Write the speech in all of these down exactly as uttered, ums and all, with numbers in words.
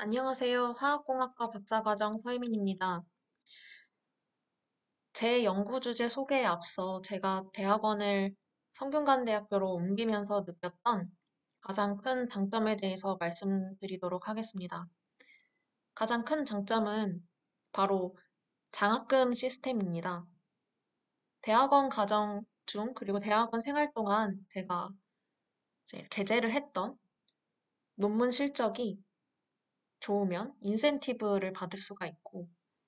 안녕하세요. 화학공학과 박사과정 서희민입니다. 제 연구 주제 소개에 앞서 제가 대학원을 성균관대학교로 옮기면서 느꼈던 가장 큰 장점에 대해서 말씀드리도록 하겠습니다. 가장 큰 장점은 바로 장학금 시스템입니다. 대학원 과정 중 그리고 대학원 생활 동안 제가 이제 게재를 했던 논문 실적이 좋으면 인센티브를 받을 수가 있고,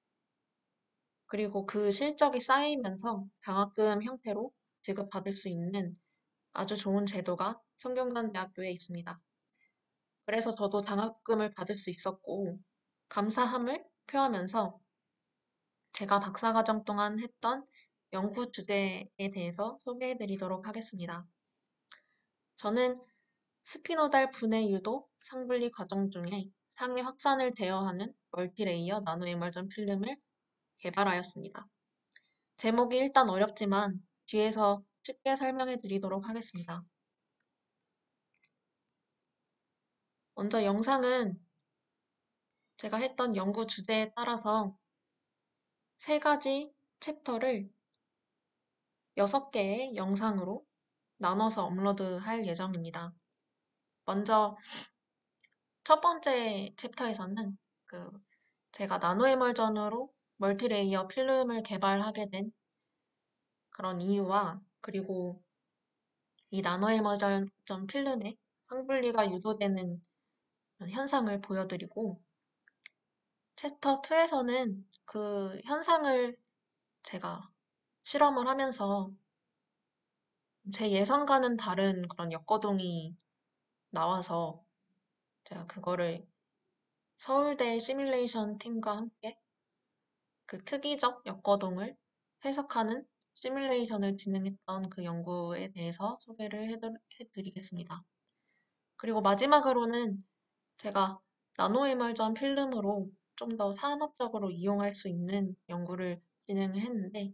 그리고 그 실적이 쌓이면서 장학금 형태로 지급받을 수 있는 아주 좋은 제도가 성균관대학교에 있습니다. 그래서 저도 장학금을 받을 수 있었고, 감사함을 표하면서 제가 박사과정 동안 했던 연구 주제에 대해서 소개해 드리도록 하겠습니다. 저는 스피노달 분해 유도 상분리 과정 중에 상해 확산을 제어하는 멀티레이어 나노에멀전 필름을 개발하였습니다. 제목이 일단 어렵지만 뒤에서 쉽게 설명해 드리도록 하겠습니다. 먼저 영상은 제가 했던 연구 주제에 따라서 세 가지 챕터를 여섯 개의 영상으로 나눠서 업로드할 예정입니다. 먼저 첫 번째 챕터에서는 그 제가 나노에멀전으로 멀티레이어 필름을 개발하게 된 그런 이유와, 그리고 이 나노에멀전 필름에 상분리가 유도되는 현상을 보여드리고, 챕터 이에서는 그 현상을 제가 실험을 하면서 제 예상과는 다른 그런 역거동이 나와서 제가 그거를 서울대 시뮬레이션 팀과 함께 그 특이적 역거동을 해석하는 시뮬레이션을 진행했던 그 연구에 대해서 소개를 해드- 해드리겠습니다. 그리고 마지막으로는 제가 나노에멀전 필름으로 좀 더 산업적으로 이용할 수 있는 연구를 진행을 했는데,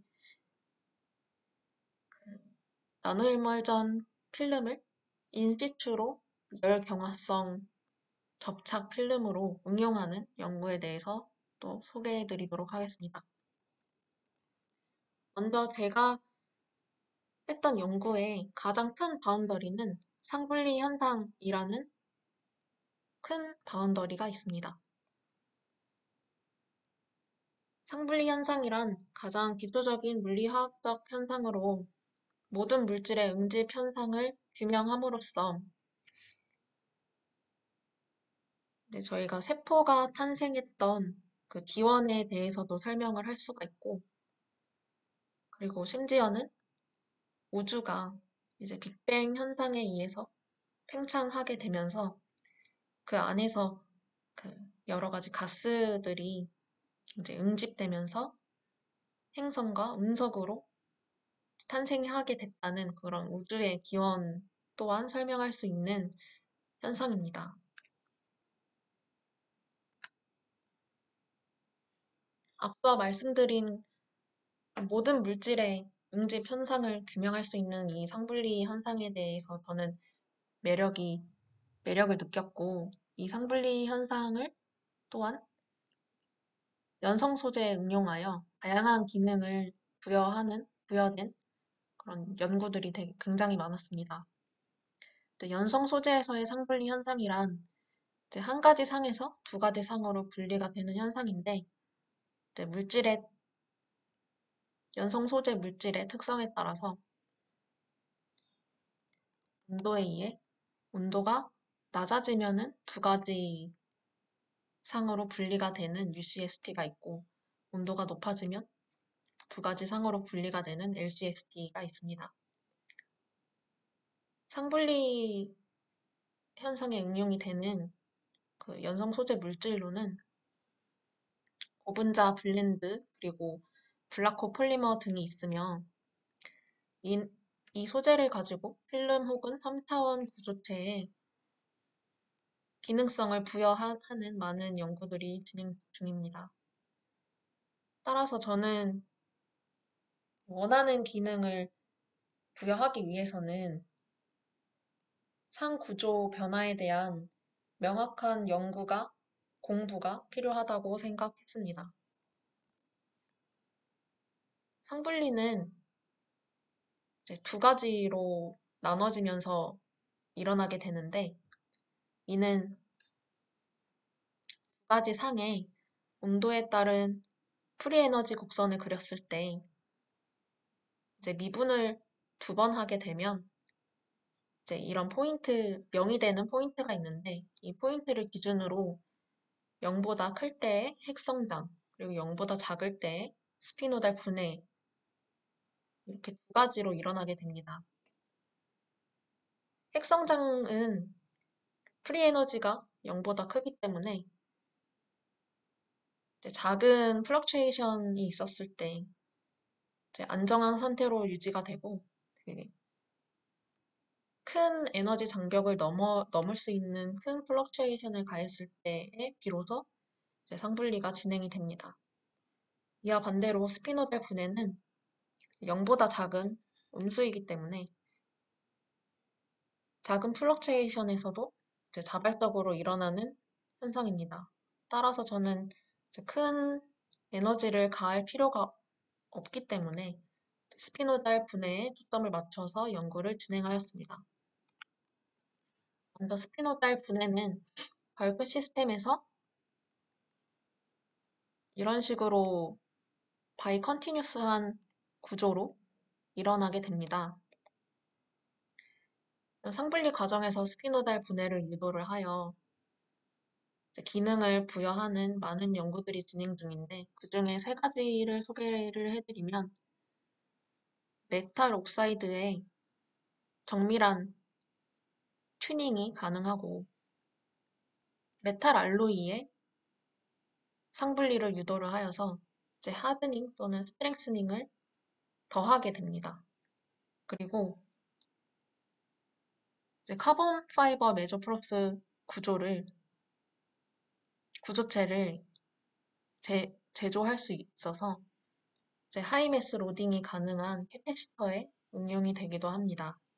나노에멀전 필름을 인시추로 열경화성 접착 필름으로 응용하는 연구에 대해서 또 소개해 드리도록 하겠습니다. 먼저 제가 했던 연구의 가장 큰 바운더리는 상분리 현상이라는 큰 바운더리가 있습니다. 상분리 현상이란 가장 기초적인 물리화학적 현상으로 모든 물질의 응집 현상을 규명함으로써 이제 저희가 세포가 탄생했던 그 기원에 대해서도 설명을 할 수가 있고, 그리고 심지어는 우주가 이제 빅뱅 현상에 의해서 팽창하게 되면서 그 안에서 그 여러 가지 가스들이 이제 응집되면서 행성과 운석으로 탄생하게 됐다는 그런 우주의 기원 또한 설명할 수 있는 현상입니다. 앞서 말씀드린 모든 물질의 응집 현상을 규명할 수 있는 이 상분리 현상에 대해서 저는 매력이, 매력을 느꼈고, 이 상분리 현상을 또한 연성 소재에 응용하여 다양한 기능을 부여하는, 부여된 그런 연구들이 되게 굉장히 많았습니다. 이제 연성 소재에서의 상분리 현상이란 이제 한 가지 상에서 두 가지 상으로 분리가 되는 현상인데, 이제 물질의, 연성 소재 물질의 특성에 따라서 온도에 의해 온도가 낮아지면은 두 가지 상으로 분리가 되는 유씨에스티가 있고, 온도가 높아지면 두 가지 상으로 분리가 되는 엘씨에스티가 있습니다. 상분리 현상에 응용이 되는 그 연성 소재 물질로는 고분자 블렌드, 그리고 블라코 폴리머 등이 있으며, 이, 이 소재를 가지고 필름 혹은 삼 차원 구조체에 기능성을 부여하는 많은 연구들이 진행 중입니다. 따라서 저는 원하는 기능을 부여하기 위해서는 상 구조 변화에 대한 명확한 연구가 공부가 필요하다고 생각했습니다. 상분리는 이제 두 가지로 나눠지면서 일어나게 되는데, 이는 두 가지 상의 온도에 따른 프리에너지 곡선을 그렸을 때 이제 미분을 두 번 하게 되면 이제 이런 포인트, 영이 되는 포인트가 있는데, 이 포인트를 기준으로 영보다 클 때의 핵성장, 그리고 영보다 작을 때의 스피노달 분해, 이렇게 두 가지로 일어나게 됩니다. 핵성장은 프리에너지가 영보다 크기 때문에 이제 작은 플럭추에이션이 있었을 때 이제 안정한 상태로 유지가 되고, 되게 큰 에너지 장벽을 넘어, 넘을 수 있는 큰 플럭추에이션을 가했을 때에 비로소 이제 상분리가 진행이 됩니다. 이와 반대로 스피노달 분해는 영보다 작은 음수이기 때문에 작은 플럭추에이션에서도 이제 자발적으로 일어나는 현상입니다. 따라서 저는 이제 큰 에너지를 가할 필요가 없기 때문에 스피노달 분해에 초점을 맞춰서 연구를 진행하였습니다. 먼저 스피노달 분해는 벌크 시스템에서 이런 식으로 바이 컨티뉴스한 구조로 일어나게 됩니다. 상분리 과정에서 스피노달 분해를 유도를 하여 이제 기능을 부여하는 많은 연구들이 진행 중인데, 그 중에 세 가지를 소개를 해드리면, 메탈 옥사이드의 정밀한 튜닝이 가능하고, 메탈 알로이의 상분리를 유도를 하여서 이제 하드닝 또는 스트렝스닝을 더하게 됩니다. 그리고 이제 카본 파이버 메조프로스 구조를 구조체를 제, 제조할 수 있어서 이제 하이매스 로딩이 가능한 캐패시터에 응용이 되기도 합니다.